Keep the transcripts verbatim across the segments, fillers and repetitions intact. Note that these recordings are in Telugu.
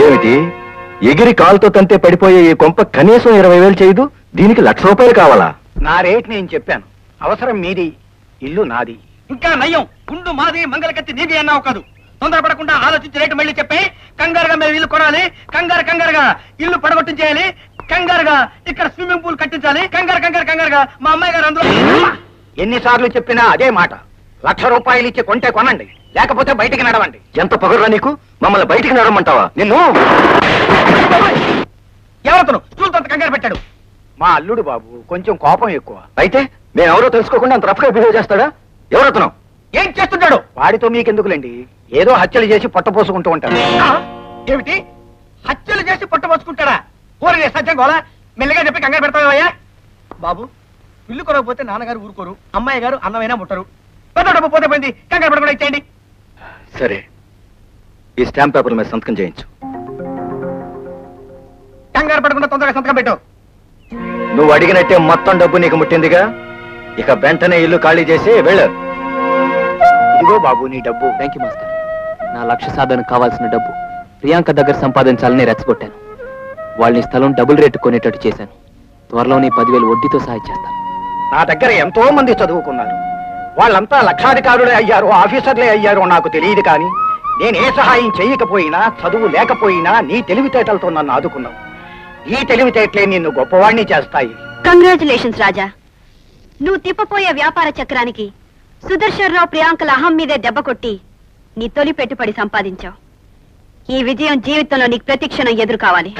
ఏమిటి? ఎగిరి కాలుతో తంతే పడిపోయే ఈ కొంప కనీసం ఇరవై వేలు చేయదు, దీనికి లక్ష రూపాయలు కావాలా? నా రేట్ నేను చెప్పాను. అవసరం మీది, ఇల్లు నాది. ఇంకా నయ్యం, గుండు మాది, మంగళకత్తి నీది అన్నావు కాదు. తొందరపడకుండా ఆలోచించి రేటు మళ్ళీ చెప్పి కంగారుగా మేము ఇల్లు కొనాలి, కంగారు కంగారుగా ఇల్లు పడగొట్టించేయాలి, కంగారుగా ఇక్కడ స్విమ్మింగ్ పూల్ కట్టించాలి, కంగారు కంగారు కంగారుగా మా అమ్మాయి గారు అందులో. ఎన్నిసార్లు చెప్పినా అదే మాట. లక్ష రూపాయలు ఇచ్చి కొంటే కొనండి, లేకపోతే బయటికి నడవండి. ఎంత పొగర్రా నీకు? మమ్మల్ని బయటికి నడవమంటావా? నిన్ను ఎవరతను స్టూల్ తో కంగారు పెట్టాడు? మా అల్లుడు బాబు, కొంచెం కోపం ఎక్కువ. అయితే మేము ఎవరో తెలుసుకోకుండా అంత రఫ్గా బిహేవ్ చేస్తాడా? ఎవరతను? ఏం చేస్తుంటాడు? వాడితో మీకెందుకులేండి, ఏదో హత్యలు చేసి పొట్టపోసుకుంటూ ఉంటాడు. ఏమిటి హత్యలు చేసి పొట్టపోసుకుంటాడా? ఊరి సత్యం గోళ మెల్లగా చెప్పి కంగారు పెడతావయ్యా. బాబు, ఇల్లు కొనకపోతే నాన్నగారు ఊరుకోరు, అమ్మాయి గారు అన్నమైనా ముట్టరు. పెద్ద డబ్బు పోతే పోయింది, కంగారు పడకుండా ఇచ్చేయండి. సరే, ఈ స్టాంప్ పేపర్ మీద సంతకం చేయించు. కంగారు పడకుండా తొందరగా సంతకం పెట్టు. నువ్వు అడిగినట్టే మొత్తం డబ్బు నీకు ముట్టిందిగా, ఇక వెంటనే ఇల్లు ఖాళీ చేసి వెళ్ళు. ఇదిగో బాబు నీ డబ్బు. Thank you master. నా లక్ష్య సాధనకు కావాల్సిన డబ్బు ప్రియాంక దగ్గర సంపాదించాలని రెచ్చగొట్టాను. వాళ్ళని స్థలం డబుల్ రేటు కొనేటట్టు చేశాను. త్వరలోనే పదివేలు వడ్డీతో సహాయం చేస్తాను. నా దగ్గర ఎంతో మంది చదువుకున్నారు, వాళ్ళంతా లక్షాధికారులే అయ్యారు, ఆఫీసర్లే అయ్యారు నాకు తెలియదు. కానీ నేనే సహాయం చేయకపోయినా, చదువు లేకపోయినా నీ తెలివితేటలతో నన్ను ఆదుకున్నావు. ఈ తెలివితేటలే నిన్ను గొప్పవాణ్ణి చేస్తాయి. కంగ్రాచులేషన్స్ రాజా. నువ్వు తిప్పపోయే వ్యాపార చక్రానికి సుదర్శన్ రావు ప్రియాంకల అహం మీదే దెబ్బ కొట్టి నీ తొలి పెట్టుబడి సంపాదించావు. ఈ విజయం జీవితంలో నీకు ప్రతిక్షణం ఎదురు కావాలి.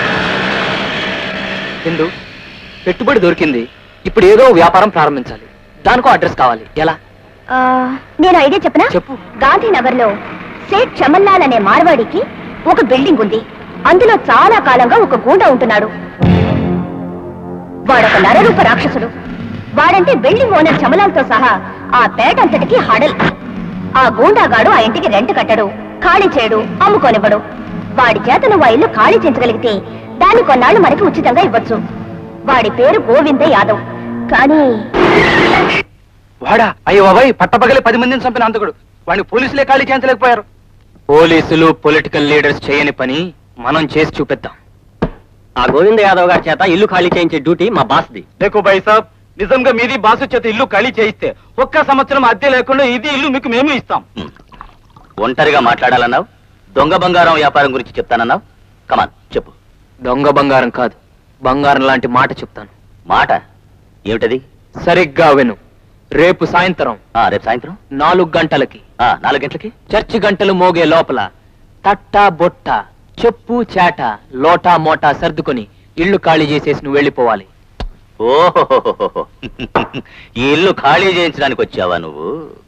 హిందూ, పెట్టుబడి దొరికింది, ఇప్పుడు ఏదో వ్యాపారం ప్రారంభించాలి. దానికో అడ్రస్ కావాలి. ఎలా? నేను ఐడియా చెప్పనా? చెప్పు. గాంధీనగర్ లో సేట్ చమన్లాల్ అనే మార్వాడికి ఒక బిల్డింగ్ ఉంది. అందులో చాలా కాలంగా ఒక గూండా ఉంటున్నాడు. వాడొక నరరూప రాక్షసుడు. వాడంటే బిల్డింగ్ ఓనర్ చమలాల్తో సహా ఆ పేటంతటికి హడల్. ఆ గూండాగాడు ఆ ఇంటికి రెంట్ కట్టడు, ఖాళీ చేయడు, అమ్ముకోనివ్వడు. వాడి చేత నువ్వు ఆ ఇల్లు ఖాళీ చేయించగలిగితే దాన్ని కొన్నాళ్ళు మనకి ఉచితంగా ఇవ్వచ్చు. వాడి పేరు గోవింద యాదవ్. కానీ వాడా? అయ్యో బాబాయ్, పట్టపగలే పది మందిని చంపిన అంతకుడు. వాడిని పోలీసులే ఖాళీ చేయించలేకపోయారు. పోలీసులు, పొలిటికల్ లీడర్స్ చేయని పని మనం చేసి చూపిద్దాం. ఆ గోవింద యాదవ్ గారి చేత ఇల్లు ఖాళీ చేయించే డ్యూటీ మా బాస్ది. देखो भाई साहब, నిజంగా మీది బాసు చేత ఇల్లు ఖాళీ చేయిస్తే ఒక్క సంవత్సరం అద్దె లేకుండా ఇది ఇల్లు మీకు మేము ఇస్తాం. ఒంటరిగా మాట్లాడాలన్నావు, దొంగ బంగారం వ్యాపారం గురించి చెప్తానన్నావు. కమాన్ చెప్పు. దొంగ బంగారం కాదు, బంగారం లాంటి మాట చెప్తాను. మాట ఏమిటది? సరిగ్గా విను. రేపు సాయంత్రం రేపు సాయంత్రం నాలుగు గంటలకి నాలుగు గంటలకి చర్చి గంటలు మోగే లోపల తట్ట బొట్ట, చెప్పు చేట, లోటా మోటా సర్దుకొని ఇల్లు ఖాళీ చేసేసి నువ్వు వెళ్ళిపోవాలి. ఓహో, ఈ ఇల్లు ఖాళీ చేయించడానికి వచ్చావా నువ్వు?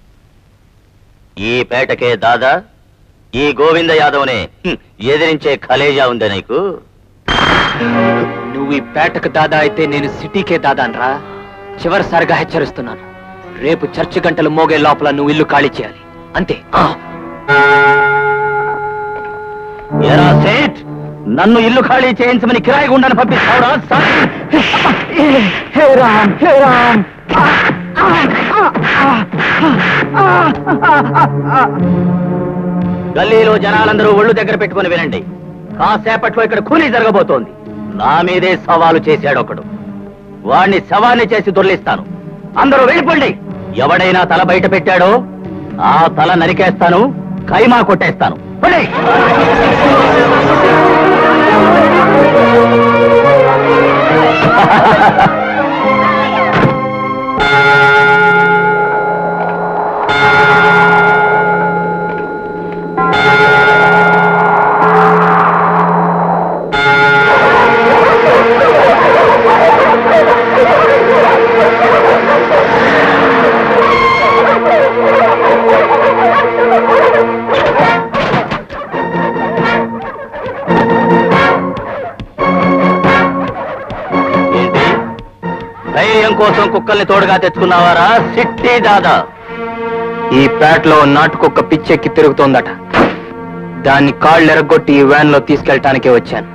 ఈ పేటకే దాదా, ఈ గోవింద యాదవ్నే ఎదిరించే ఖలేజా ఉందే నీకు? నువ్వు ఈ పేటకు దాదా అయితే నేను సిటీకే దాదాన్రా. చివరిసారిగా హెచ్చరిస్తున్నాను, రేపు చర్చి గంటలు మోగే లోపల నువ్వు ఇల్లు ఖాళీ చేయాలి, అంతే. ఏరా సేట్, నన్ను ఇల్లు ఖాళీ చేయించమని కిరాయి గుండాను పంపిస్తావురా? గల్లీలో జనాలందరూ ఒళ్ళు దగ్గర పెట్టుకుని వినండి. కాసేపట్లో ఇక్కడ కూలీ జరగబోతోంది. నా మీదే సవాలు చేశాడు ఒకడు. వాణ్ణి శవాన్ని చేసి దొర్లిస్తాను. అందరూ వెళ్ళిపోండి. ఎవడైనా తల బయట పెట్టాడో ఆ తల నరికేస్తాను, కైమా కొట్టేస్తాను. ధైర్యం కోసం కుక్కల్ని తోడుగా తెచ్చుకున్నావారా సిట్టి దాదా? ఈ పేటలో నాటుకొక్క పిచ్చెక్కి తిరుగుతోందట. దాన్ని కాళ్ళు ఎరగొట్టి ఈ వ్యాన్ లో తీసుకెళ్ళటానికే వచ్చాను.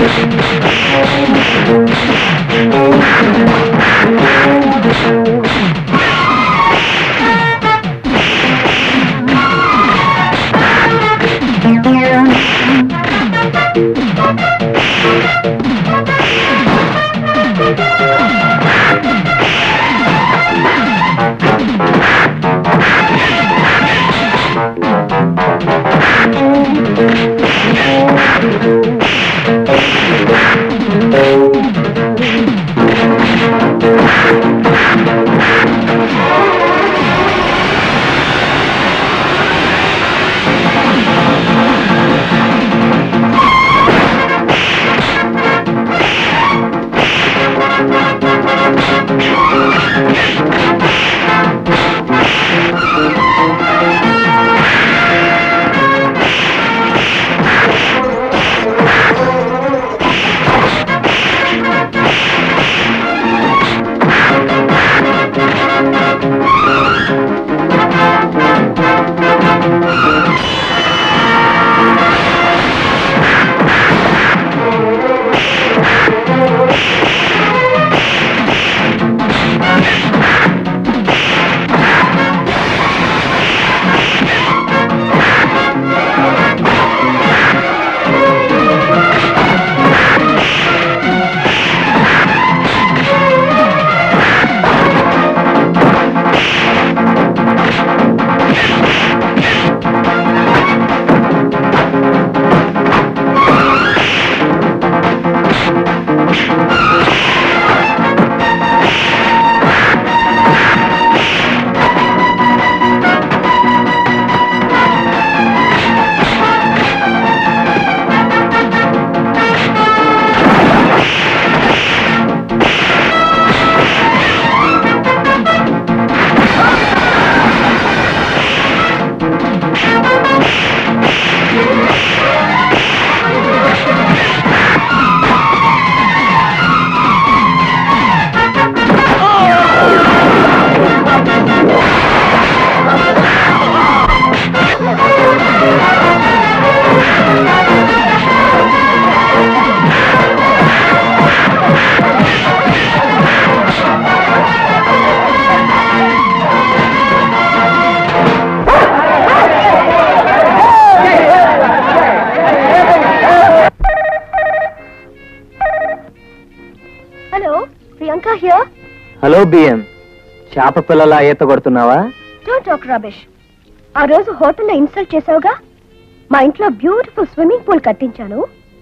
హలో బిఎం, చేప పిల్లలా ఈత కొడుతున్నావా? Don't talk rubbish. ఆ రోజు హోటల్లో ఇన్సల్ట్ చేసావుగా, మా ఇంట్లో బ్యూటిఫుల్ స్విమ్మింగ్ పూల్ కట్టించాను,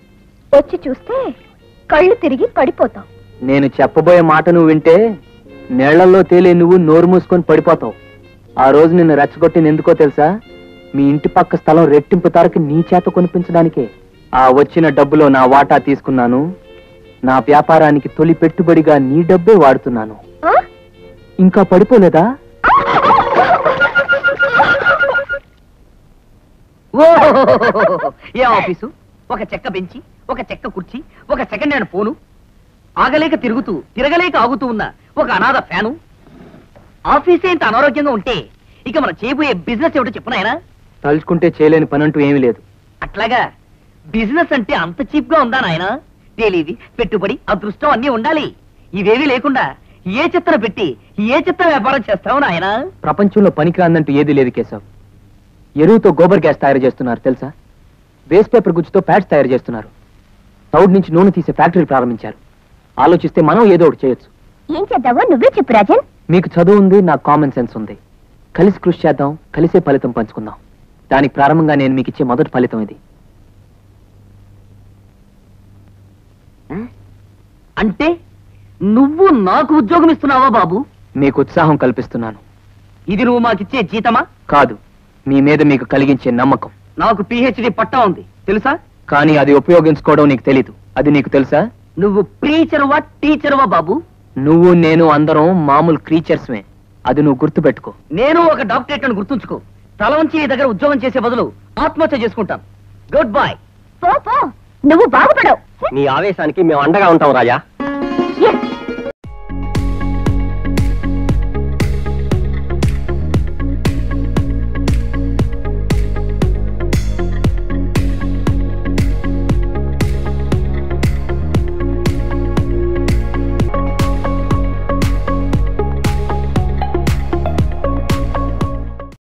వచ్చి చూస్తే కళ్ళు తిరిగి పడిపోతావు. నేను చెప్పబోయే మాట నువ్వు వింటే నీళ్లలో తేలే నువ్వు నోరు మూసుకొని పడిపోతావు. ఆ రోజు నిన్ను రెచ్చగొట్టింది ఎందుకో తెలుసా? మీ ఇంటి పక్క స్థలం రెట్టింపు ధరకి నీ చేత కొనిపించడానికే. ఆ వచ్చిన డబ్బులో నా వాటా తీసుకున్నాను. నా వ్యాపారానికి తొలి పెట్టుబడిగా నీ డబ్బే వాడుతున్నాను. ఇంకా పడిపోలేదా? ఏ ఆఫీసు, ఒక చెక్క బెంచి, ఒక చెక్క కుర్చీ, ఒక సెకండ్ హ్యాండ్ ఫోను, ఆగలేక తిరుగుతూ తిరగలేక ఆగుతూ ఉన్న ఒక అనాథ ఫ్యాను. ఆఫీసే ఇంత అనారోగ్యంగా ఉంటే ఇక మనం చేయబోయే బిజినెస్ ఏమిటో చెప్పునాయనా? తలుచుకుంటే చేయలేని పని అంటూ ఏమీ లేదు. అట్లాగా బిజినెస్ అంటే అంత చీప్ గా ఉందా నాయనా? తెలివి, పెట్టుబడి, అదృష్టం అన్నీ ఉండాలి. ఇవేవీ లేకుండా ఏ చిత్రం పెట్టి ఏ చిత్ర వ్యాపారం చేస్తావు నాయనా? ప్రపంచంలో పనికిరాందంటూ ఏదీ లేదు కేశవ్. ఎరువుతో గోబర్ గ్యాస్ తయారు చేస్తున్నారు తెలుసా? వేస్ట్ పేపర్ గుజ్జుతో ప్యాడ్స్ తయారు చేస్తున్నారు. తౌడ్ నుంచి నూనె తీసే ఫ్యాక్టరీలు ప్రారంభించారు. ఆలోచిస్తే మనం ఏదో ఒకటి చేయొచ్చు. ఏం చేద్దావో నువ్వే చెప్పు రాజన్. మీకు చదువు ఉంది, నాకు కామన్ సెన్స్ ఉంది. కలిసి కృషి చేద్దాం, కలిసే ఫలితం పంచుకుందాం. దానికి ప్రారంభంగా నేను మీకు ఇచ్చే మొదటి ఫలితం ఇది. అంటే నువ్వు నాకు ఉద్యోగం ఇస్తున్నావా బాబు? మీకు ఉత్సాహం కల్పిస్తున్నాను. ఇది నువ్వు మాకిచ్చే జీతమా? కాదు, మీ మీద మీకు కలిగించే నమ్మకం. నాకు పిహెచ్డి పట్టా ఉంది తెలుసా? కానీ అది ఉపయోగించుకోవడం నీకు తెలీదు. అది నీకు తెలుసా? నువ్వు ప్రీచర్వా టీచర్వా బాబు? నువ్వు నేను అందరం మామూలు క్రీచర్స్మే. అది నువ్వు గుర్తుపెట్టుకో. నేను ఒక డాక్టరేట్ అని గుర్తుంచుకో. తల వంచి నీ దగ్గర ఉద్యోగం చేసే బదులు ఆత్మహత్య చేసుకుంటాను. Good bye. పో పో, నువ్వు బాగుపడవు. నీ ఆవేశానికి మేము అండగా ఉంటాం రాజా.